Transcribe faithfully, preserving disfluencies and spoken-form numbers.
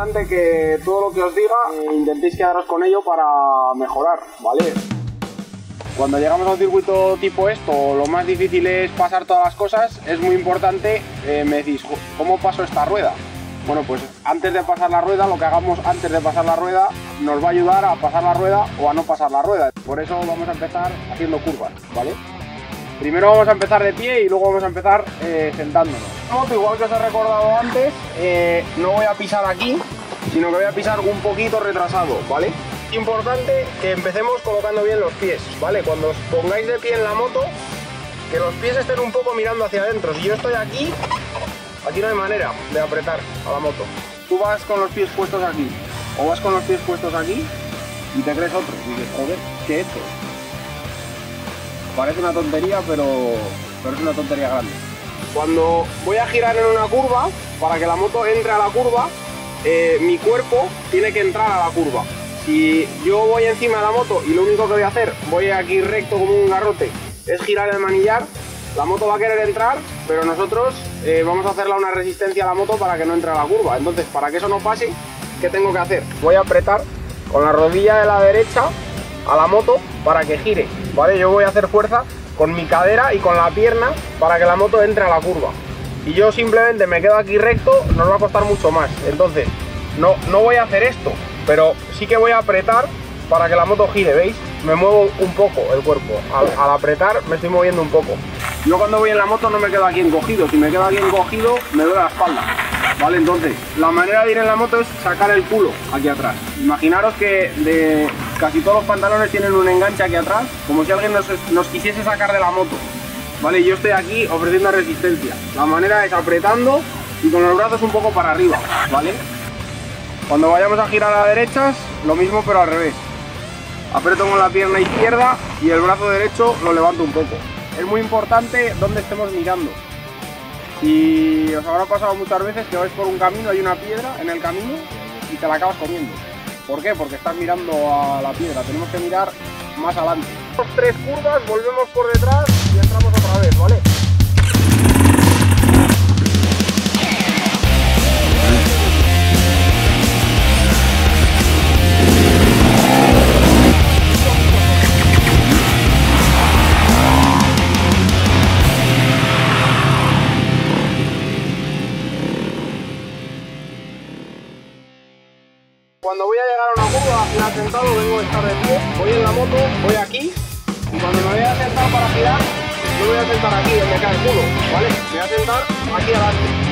importante que todo lo que os diga eh, intentéis quedaros con ello para mejorar, ¿vale? Cuando llegamos a un circuito tipo esto, lo más difícil es pasar todas las cosas. Es muy importante, eh, me decís, ¿cómo paso esta rueda? Bueno, pues antes de pasar la rueda, lo que hagamos antes de pasar la rueda nos va a ayudar a pasar la rueda o a no pasar la rueda. Por eso vamos a empezar haciendo curvas, ¿vale? Primero vamos a empezar de pie y luego vamos a empezar eh, sentándonos. Igual que os he recordado antes, eh, no voy a pisar aquí, sino que voy a pisar un poquito retrasado, ¿vale? Importante que empecemos colocando bien los pies, ¿vale? Cuando os pongáis de pie en la moto, que los pies estén un poco mirando hacia adentro. Si yo estoy aquí, aquí no hay manera de apretar a la moto. Tú vas con los pies puestos aquí, o vas con los pies puestos aquí y te crees otro. Y dices, joder, ¿qué he hecho? Parece una tontería, pero, pero es una tontería grande. Cuando voy a girar en una curva, para que la moto entre a la curva, eh, mi cuerpo tiene que entrar a la curva. Si yo voy encima de la moto y lo único que voy a hacer, voy aquí recto como un garrote, es girar el manillar, la moto va a querer entrar, pero nosotros eh, vamos a hacerle una resistencia a la moto para que no entre a la curva. Entonces, para que eso no pase, ¿qué tengo que hacer? Voy a apretar con la rodilla de la derecha a la moto para que gire, ¿vale? Yo voy a hacer fuerza con mi cadera y con la pierna para que la moto entre a la curva. Y yo simplemente me quedo aquí recto, nos va a costar mucho más. Entonces, no, no voy a hacer esto, pero sí que voy a apretar para que la moto gire, ¿veis? Me muevo un poco el cuerpo, al, al apretar me estoy moviendo un poco. Yo cuando voy en la moto no me quedo aquí encogido, si me quedo aquí encogido me duele la espalda, ¿vale? Entonces, la manera de ir en la moto es sacar el culo aquí atrás. Imaginaros que de casi todos los pantalones tienen un enganche aquí atrás, como si alguien nos, nos quisiese sacar de la moto, ¿vale? Yo estoy aquí ofreciendo resistencia. La manera es apretando y con los brazos un poco para arriba, ¿vale? Cuando vayamos a girar a derechas, lo mismo pero al revés. Aprieto con la pierna izquierda y el brazo derecho lo levanto un poco. Es muy importante dónde estemos mirando. Si os habrá pasado muchas veces que vais por un camino, hay una piedra en el camino y te la acabas comiendo. ¿Por qué? Porque estás mirando a la piedra. Tenemos que mirar más adelante. Tres curvas, volvemos por detrás y entramos otra vez, ¿vale? Cuando voy a llegar a una curva y asentado vengo a estar de pie, voy en la moto, voy aquí y cuando me voy a sentar para girar, no voy a sentar aquí donde cae el culo, ¿vale? Me voy a sentar aquí adelante.